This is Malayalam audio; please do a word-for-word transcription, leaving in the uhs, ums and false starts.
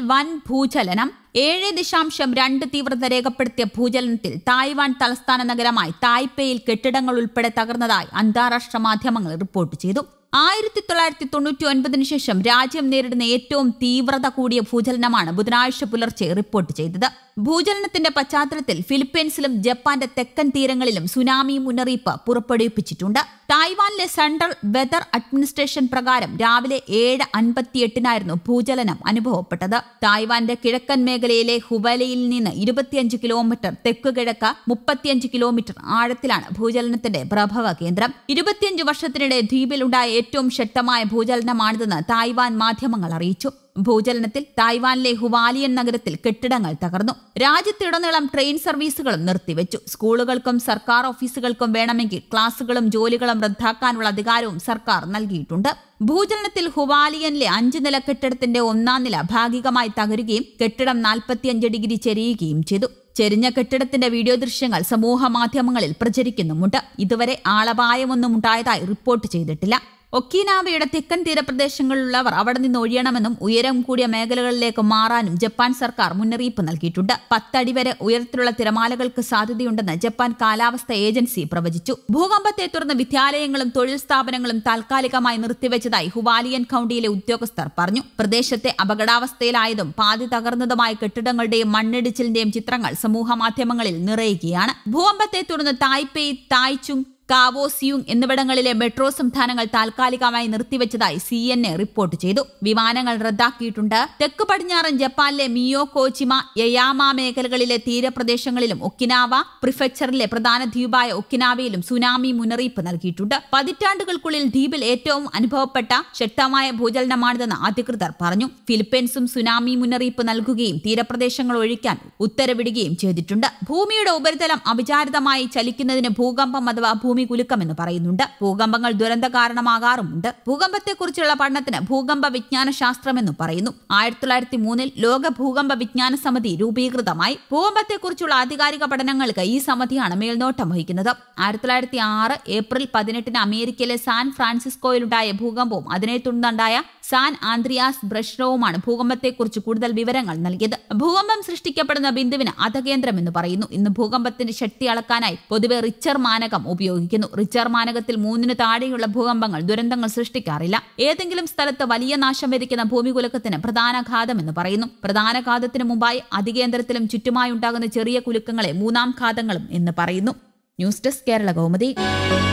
വൻ ഭൂചലനം. ഏഴ് ദശാംശം രണ്ട് തീവ്രത രേഖപ്പെടുത്തിയ ഭൂചലനത്തിൽ തായ്വാൻ തലസ്ഥാന നഗരമായി തായ്പേയിൽ കെട്ടിടങ്ങൾ ഉൾപ്പെടെ തകർന്നതായി അന്താരാഷ്ട്ര മാധ്യമങ്ങൾ റിപ്പോർട്ട് ചെയ്തു. ആയിരത്തി തൊള്ളായിരത്തി തൊണ്ണൂറ്റി ഒൻപതിനു ശേഷം രാജ്യം നേരിടുന്ന ഏറ്റവും തീവ്രത കൂടിയ ഭൂചലനമാണ് ബുധനാഴ്ച പുലർച്ചെ റിപ്പോർട്ട് ചെയ്തത്. ഭൂചലനത്തിന്റെ പശ്ചാത്തലത്തിൽ ഫിലിപ്പീൻസിലും ജപ്പാന്റെ തെക്കൻ തീരങ്ങളിലും സുനാമി മുന്നറിയിപ്പ് പുറപ്പെടുവിപ്പിച്ചിട്ടുണ്ട്. തായ്വാനിലെ സെൻട്രൽ വെതർ അഡ്മിനിസ്ട്രേഷൻ പ്രകാരം രാവിലെ ഏഴ് അൻപത്തിയെട്ടിനായിരുന്നു ഭൂചലനം അനുഭവപ്പെട്ടത്. തായ്വാന്റെ കിഴക്കൻ മേഖലയിലെ ഹുബലിയിൽ നിന്ന് ഇരുപത്തിയഞ്ച് കിലോമീറ്റർ തെക്ക് കിഴക്ക് മുപ്പത്തിയഞ്ച് കിലോമീറ്റർ ആഴത്തിലാണ് ഭൂചലനത്തിന്റെ പ്രഭവ കേന്ദ്രം. ഇരുപത്തിയഞ്ച് വർഷത്തിനിടെ ദ്വീപിലുണ്ടായ ഏറ്റവും ശക്തമായ ഭൂചലനമാണിതെന്ന് തായ്വാൻ മാധ്യമങ്ങൾ അറിയിച്ചു. ഭൂചലനത്തിൽ തായ്വാനിലെ ഹുവാലിയൻ നഗരത്തിൽ കെട്ടിടങ്ങൾ തകർന്നു. രാജ്യത്തുടനീളം ട്രെയിൻ സർവീസുകളും നിർത്തിവെച്ചു. സ്കൂളുകൾക്കും സർക്കാർ ഓഫീസുകൾക്കും വേണമെങ്കിൽ ക്ലാസുകളും ജോലികളും റദ്ദാക്കാനുള്ള അധികാരവും സർക്കാർ നൽകിയിട്ടുണ്ട്. ഭൂചലനത്തിൽ ഹുവാലിയനിലെ അഞ്ചു നില കെട്ടിടത്തിന്റെ ഒന്നാം നില ഭാഗികമായി തകരുകയും കെട്ടിടം നാൽപ്പത്തിയഞ്ച് ഡിഗ്രി ചെരിയുകയും ചെയ്തു. ചെരിഞ്ഞ കെട്ടിടത്തിന്റെ വീഡിയോ ദൃശ്യങ്ങൾ സമൂഹ മാധ്യമങ്ങളിൽ പ്രചരിക്കുന്നുമുണ്ട്. ഇതുവരെ ആളപായമൊന്നും ഉണ്ടായതായി റിപ്പോർട്ട് ചെയ്തിട്ടില്ല. ഒക്കിനാവയുടെ തെക്കൻ തീരപ്രദേശങ്ങളിലുള്ളവർ അവിടെ നിന്ന് ഒഴിയണമെന്നും ഉയരം കൂടിയ മേഖലകളിലേക്ക് മാറാനും ജപ്പാൻ സർക്കാർ മുന്നറിയിപ്പ് നൽകിയിട്ടുണ്ട്. പത്തടി വരെ ഉയരത്തിലുള്ള തിരമാലകൾക്ക് സാധ്യതയുണ്ടെന്ന് ജപ്പാൻ കാലാവസ്ഥാ ഏജൻസി പ്രവചിച്ചു. ഭൂകമ്പത്തെ തുടർന്ന് വിദ്യാലയങ്ങളും തൊഴിൽ സ്ഥാപനങ്ങളും താൽക്കാലികമായി നിർത്തിവെച്ചതായി ഹുവാലിയൻ കൌണ്ടിയിലെ ഉദ്യോഗസ്ഥർ പറഞ്ഞു. പ്രദേശത്തെ അപകടാവസ്ഥയിലായതും പാതി തകർന്നതുമായ കെട്ടിടങ്ങളുടെയും മണ്ണിടിച്ചിലിന്റെയും ചിത്രങ്ങൾ സമൂഹ മാധ്യമങ്ങളിൽ നിറയുകയാണ്. ഭൂകമ്പത്തെ തുടർന്ന് തായ്പേയ്, തായ്ചുങ്, കാവോസിയുങ് എന്നിവിടങ്ങളിലെ മെട്രോ സംവിധാനങ്ങൾ താൽക്കാലികമായി നിർത്തിവെച്ചതായി സി എൻ എ റിപ്പോർട്ട് ചെയ്തു. വിമാനങ്ങൾ റദ്ദാക്കിയിട്ടുണ്ട്. തെക്ക് പടിഞ്ഞാറൻ ജപ്പാനിലെ മിയോകോജിമ, യയാമ മേഖലകളിലെ തീരപ്രദേശങ്ങളിലും ഒക്കിനാവ പ്രിഫെക്ചറിലെ പ്രധാന ദ്വീപായ ഒക്കിനാവയിലും സുനാമി മുന്നറിയിപ്പ് നൽകിയിട്ടുണ്ട്. പതിറ്റാണ്ടുകൾക്കുള്ളിൽ ദ്വീപിൽ ഏറ്റവും അനുഭവപ്പെട്ട ശക്തമായ ഭൂചലനമാണിതെന്ന് അധികൃതർ പറഞ്ഞു. ഫിലിപ്പീൻസും സുനാമി മുന്നറിയിപ്പ് നൽകുകയും തീരപ്രദേശങ്ങൾ ഒഴിക്കാൻ ഉത്തരവിടുകയും ചെയ്തിട്ടുണ്ട്. ഭൂമിയുടെ ഉപരിതലം അവിചാരിതമായി ചലിക്കുന്നതിന് ഭൂകമ്പം അഥവാ ഭൂമി കുലുക്കമെന്ന് പറയുന്നുണ്ട്. ഭൂകമ്പങ്ങൾ ദുരന്ത കാരണമാകാറുമുണ്ട്. ഭൂകമ്പത്തെക്കുറിച്ചുള്ള പഠനത്തിന് ഭൂകമ്പ വിജ്ഞാന ശാസ്ത്രമെന്ന് പറയുന്നു. ആയിരത്തി തൊള്ളായിരത്തി മൂന്നിൽ ലോക ഭൂകമ്പ വിജ്ഞാന സമിതി രൂപീകൃതമായി. ഭൂകമ്പത്തെക്കുറിച്ചുള്ള ആധികാരിക പഠനങ്ങൾക്ക് ഈ സമിതിയാണ് മേൽനോട്ടം വഹിക്കുന്നത്. ആയിരത്തി തൊള്ളായിരത്തി ആറ് ഏപ്രിൽ പതിനെട്ടിന് അമേരിക്കയിലെ സാൻ ഫ്രാൻസിസ്കോയിലുണ്ടായ ഭൂകമ്പവും അതിനെ തുടർന്നുണ്ടായ സാൻ ആന്ത്രിയാസ് ബ്രഷ്നവുമാണ് ഭൂകമ്പത്തെക്കുറിച്ച് കൂടുതൽ വിവരങ്ങൾ നൽകിയത്. ഭൂകമ്പം സൃഷ്ടിക്കപ്പെടുന്ന ബിന്ദുവിന് അധകേന്ദ്രം എന്ന് പറയുന്നു. ഇന്ന് ഭൂകമ്പത്തിന്റെ ശക്തി അളക്കാനായി പൊതുവെ റിച്ചർ മാനകം ഉപയോഗിക്കുന്നു. റിച്ചർ മാനകത്തിൽ മൂന്നിന് താഴെയുള്ള ഭൂകമ്പങ്ങൾ ദുരന്തങ്ങൾ സൃഷ്ടിക്കാറില്ല. ഏതെങ്കിലും സ്ഥലത്ത് വലിയ നാശം വിതയ്ക്കുന്ന ഭൂമികുലുക്കത്തിന് പ്രധാനാഘാതം എന്ന് പറയുന്നു. പ്രധാനഘാതത്തിന് മുമ്പായി അധികേന്ദ്രത്തിലും ചുറ്റുമായി ഉണ്ടാകുന്ന ചെറിയ കുലുക്കങ്ങളെ മൂന്നാം ഘാതങ്ങളും എന്ന് പറയുന്നു. News desk Kerala Kaumudi.